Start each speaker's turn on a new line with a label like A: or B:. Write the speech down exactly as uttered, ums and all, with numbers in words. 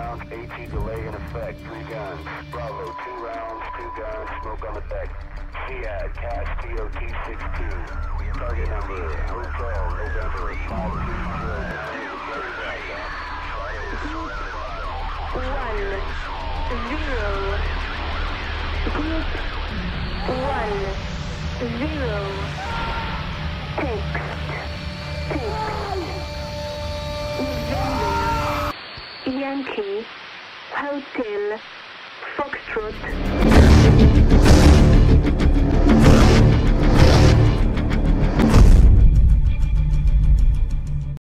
A: rounds, AT delay in effect, three guns. Bravo, two rounds, two guns, smoke on the deck. C A D, C A S T O T six two. Target number, Hotel November five two zero nine.
B: One, zero, one, zero, text, text, November, Yankee Hotel Foxtrot.